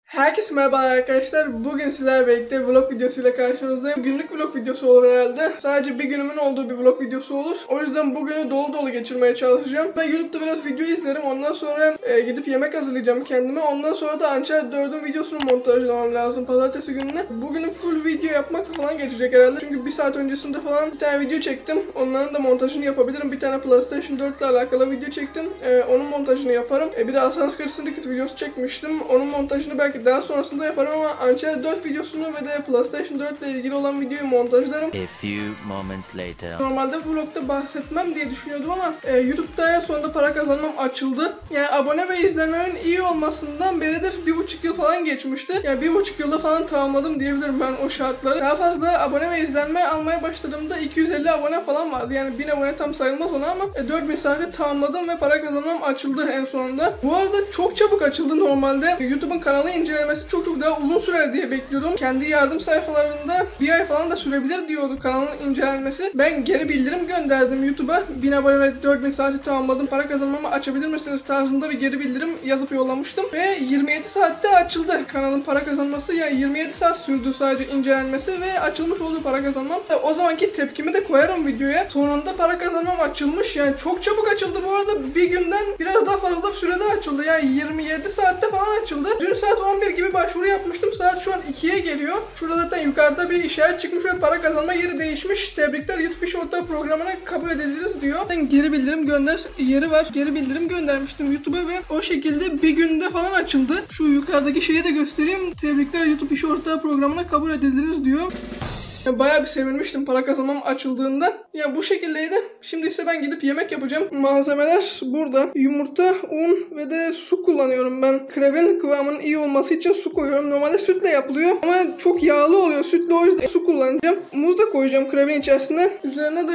Herkese merhaba arkadaşlar. Bugün sizlerle birlikte vlog videosuyla karşınızdayım. Günlük vlog videosu olur herhalde. Sadece bir günümün olduğu bir vlog videosu olur. O yüzden bugünü dolu dolu geçirmeye çalışacağım. Ben YouTube'da biraz video izlerim. Ondan sonra gidip yemek hazırlayacağım kendime. Ondan sonra da Uncharted 4'ün videosunu montajlamam lazım pazartesi gününe. Bugünün full video yapmak falan geçecek herhalde. Çünkü bir saat öncesinde falan bir tane video çektim. Onların da montajını yapabilirim. Bir tane PlayStation 4 ile alakalı video çektim. Onun montajını yaparım. Bir de Assassin's Creed Syndicate videosu çekmiştim. Onun montajını belki daha sonrasında yaparım ama Uncharted 4 videosunu ve de PlayStation 4 ile ilgili olan videoyu montajlarım. A few moments later. Normalde vlogda bahsetmem diye düşünüyordum ama YouTube'da en sonunda para kazanmam açıldı. Yani abone ve izlenmemin iyi olmasından beridir 1,5 yıl falan geçmişti. Yani 1,5 yılda falan tamamladım diyebilirim ben o şartları. Daha fazla abone ve izlenme almaya başladığımda 250 abone falan vardı. Yani 1000 abone tam sayılmaz ona ama 4000 saate tamamladım ve para kazanmam açıldı en sonunda. Bu arada çok çabuk açıldı normalde. YouTube'un kanalı incelemesi çok daha uzun sürer diye bekliyordum. Kendi yardım sayfalarında bir ay falan da sürebilir diyordu kanalın incelenmesi. Ben geri bildirim gönderdim YouTube'a. 1000 abone ve 4000 saati tamamladım. Para kazanmamı açabilir misiniz tarzında bir geri bildirim yazıp yollamıştım. Ve 27 saatte açıldı kanalın para kazanması. Yani 27 saat sürdü sadece incelenmesi ve açılmış olduğu para kazanmam. O zamanki tepkimi de koyarım videoya. Sonunda para kazanmam açılmış. Yani çok çabuk açıldı bu arada. Bir günden biraz daha fazla sürede açıldı. Yani 27 saatte falan açıldı. Dün saat 11 gibi başvuru yapmıştım. Saat şu an 2'ye geliyor. Şurada zaten yukarıda bir işaret çıkmış ve para kazanma yeri değişmiş. Tebrikler, YouTube İş Ortağı programına kabul ediliriz diyor. Ben geri bildirim gönder yeri var. Geri bildirim göndermiştim YouTube'a ve o şekilde bir günde falan açıldı. Şu yukarıdaki şeyi de göstereyim. Tebrikler, YouTube İş Ortağı programına kabul ediliriz diyor. Bayağı bir sevinmiştim para kazanmam açıldığında. Ya bu şekildeydi. Şimdi ise ben gidip yemek yapacağım. Malzemeler burada. Yumurta, un ve de su kullanıyorum ben. Krebin kıvamının iyi olması için su koyuyorum. Normalde sütle yapılıyor ama çok yağlı oluyor sütle, o yüzden su kullanacağım. Muz da koyacağım krebin içerisine. Üzerine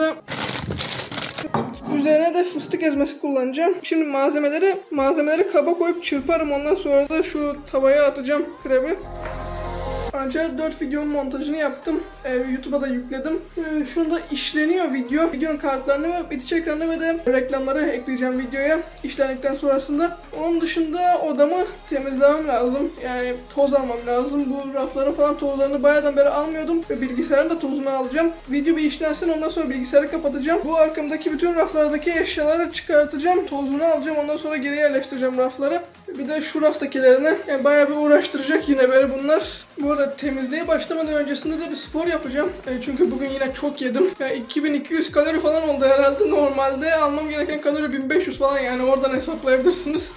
de fıstık ezmesi kullanacağım. Şimdi malzemeleri kaba koyup çırparım. Ondan sonra da şu tavaya atacağım krebi. Uncharted 4 videonun montajını yaptım. YouTube'a da yükledim. Şunda işleniyor video. Videonun kartlarını ve bitiş ekranını ve de reklamları ekleyeceğim videoya işlendikten sonrasında. Onun dışında odamı temizlemem lazım. Yani toz almam lazım. Bu rafların falan tozlarını bayağıdan beri almıyordum. Ve bilgisayarın da tozunu alacağım. Video bir işlensin, ondan sonra bilgisayarı kapatacağım. Bu arkamdaki bütün raflardaki eşyaları çıkartacağım. Tozunu alacağım. Ondan sonra geri yerleştireceğim rafları. Bir de şu raftakilerini. Yani bayağı bir uğraştıracak yine böyle bunlar. Bu arada temizliğe başlamadan öncesinde de bir spor yapacağım. Çünkü bugün yine çok yedim. Yani 2200 kalori falan oldu herhalde. Normalde almam gereken kalori 1500 falan, yani oradan hesaplayabilirsiniz.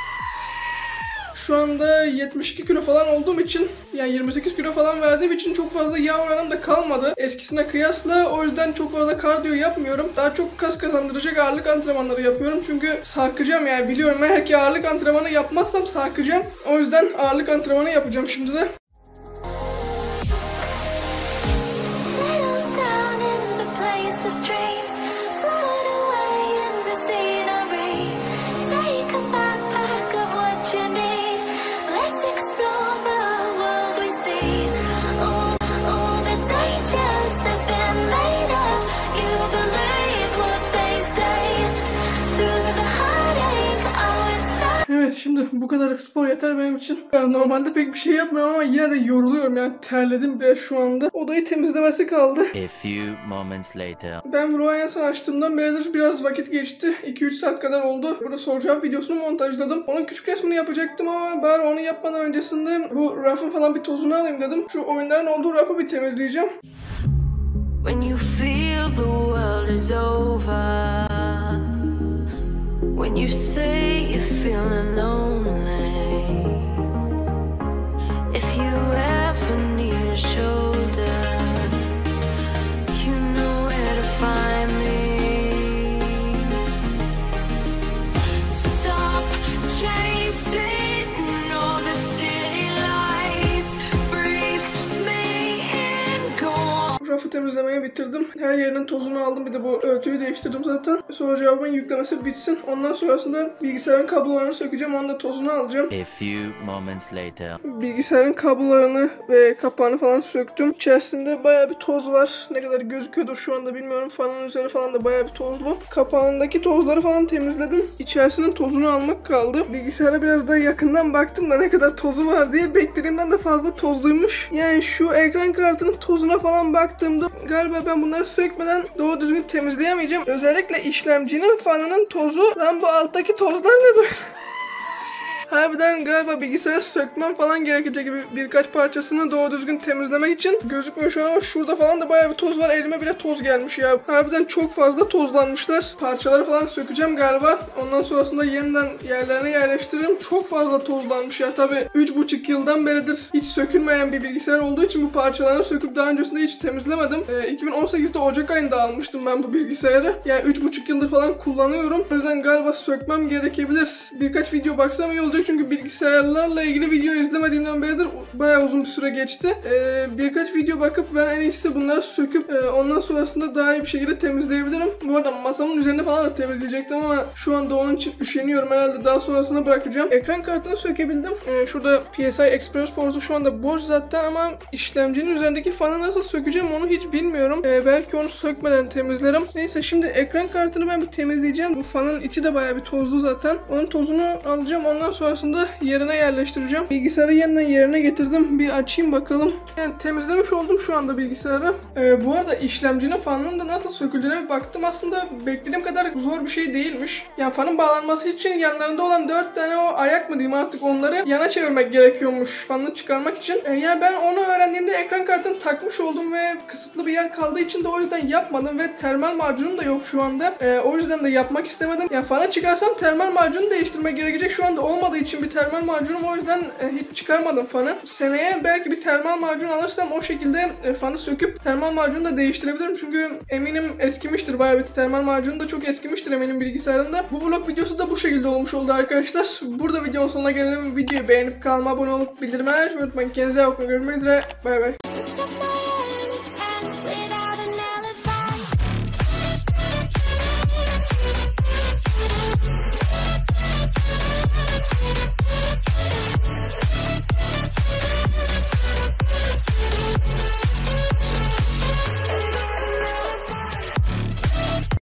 Şu anda 72 kilo falan olduğum için, yani 28 kilo falan verdiğim için çok fazla yağ oranım da kalmadı eskisine kıyasla. O yüzden çok fazla kardiyo yapmıyorum. Daha çok kas kazandıracak ağırlık antrenmanları yapıyorum. Çünkü sarkacağım, yani biliyorum eğer ki ağırlık antrenmanı yapmazsam sarkacağım. O yüzden ağırlık antrenmanı yapacağım şimdi de. Evet, şimdi bu kadar spor yeter benim için. Yani normalde pek bir şey yapmıyorum ama yine de yoruluyorum, yani terledim biraz şu anda. Odayı temizlemesi kaldı. A few moments later. Ben vlogu en son açtığımdan beridir biraz vakit geçti. 2-3 saat kadar oldu. Burada soru cevap videosunu montajladım. Onun küçük resmini yapacaktım ama bari onu yapmadan öncesinde bu rafın falan bir tozunu alayım dedim. Şu oyunların olduğu rafı bir temizleyeceğim. When you feel the world is over, when you say you're feeling lonely, if you ever need a shoulder, you know where to find me. Stop chasing all the city lights, breathe me in, go on. Rafı temizlemeyi bitirdim. Her yerinin tozunu aldım. Bir de bu örtüyü değiştirdim zaten. Soru cevabın yüklemesi bitsin. Ondan sonrasında bilgisayarın kablolarını sökeceğim. Onun da tozunu alacağım. A few moments later. Bilgisayarın kablolarını ve kapağını falan söktüm. İçerisinde bayağı bir toz var. Ne kadar gözüküyordur şu anda bilmiyorum. Fanın üzeri falan da bayağı bir tozlu. Kapağındaki tozları falan temizledim. İçerisinin tozunu almak kaldı. Bilgisayara biraz daha yakından baktım da ne kadar tozu var diye, beklediğimden de fazla tozluymuş. Yani şu ekran kartının tozuna falan baktığımda galiba ben bunları sökmeden doğru düzgün temizleyemeyeceğim. Özellikle işlemcinin fanının tozu. Lan bu alttaki tozlar ne böyle? Harbiden galiba bilgisayarı sökmem falan gerekecek gibi, birkaç parçasını doğru düzgün temizlemek için. Gözükmüyor şu an ama şurada falan da bayağı bir toz var. Elime bile toz gelmiş ya. Harbiden çok fazla tozlanmışlar. Parçaları falan sökeceğim galiba. Ondan sonrasında yeniden yerlerine yerleştiririm. Çok fazla tozlanmış ya. Tabi 3,5 yıldan beridir hiç sökülmeyen bir bilgisayar olduğu için bu parçalarını söküp daha öncesinde hiç temizlemedim. 2018'de Ocak ayında almıştım ben bu bilgisayarı. Yani 3,5 yıldır falan kullanıyorum. O yüzden galiba sökmem gerekebilir. Birkaç video baksam iyi olacak. Çünkü bilgisayarlarla ilgili video izlemediğimden beridir bayağı uzun bir süre geçti. Birkaç video bakıp ben en iyisi bunları söküp ondan sonrasında daha iyi bir şekilde temizleyebilirim. Bu arada masamın üzerine falan da temizleyecektim ama şu anda onun için üşeniyorum. Herhalde daha sonrasına bırakacağım. Ekran kartını sökebildim. Şurada PCI Express portu şu anda boş zaten ama işlemcinin üzerindeki fanı nasıl sökeceğim onu hiç bilmiyorum. Belki onu sökmeden temizlerim. Neyse, şimdi ekran kartını ben bir temizleyeceğim. Bu fanın içi de bayağı bir tozlu zaten. Onun tozunu alacağım. Ondan sonrasında yerine yerleştireceğim. Bilgisayarı yeniden yerine getirdim. Bir açayım bakalım. Yani temizlemiş oldum şu anda bilgisayarı. Bu arada işlemcinin fanının da nasıl söküldüğüne bir baktım. Aslında beklediğim kadar zor bir şey değilmiş. Yani fanın bağlanması için yanlarında olan 4 tane o ayak mı diyeyim artık, onları yana çevirmek gerekiyormuş fanını çıkarmak için. Yani ben onu öğrendiğimde ekran kartını takmış oldum ve kısıtlı bir yer kaldığı için de o yüzden yapmadım ve termal macunum da yok şu anda. O yüzden de yapmak istemedim. Yani fanı çıkarsam termal macunu değiştirmek gerekecek. Şu anda olmadığı için bir termal macunum, o yüzden hiç çıkarmadım fanı. Seneye belki bir termal macun alırsam o şekilde fanı söküp termal macunu da değiştirebilirim. Çünkü eminim eskimiştir bayağı bir. Termal macunu da çok eskimiştir eminim bilgisayarında. Bu vlog videosu da bu şekilde olmuş oldu arkadaşlar. Burada videonun sonuna gelelim. Videoyu beğenip kanalıma abone olup bildirimleri açmayı unutmayın. Kendinize iyi bakın. Görüşmek üzere. Bay bay.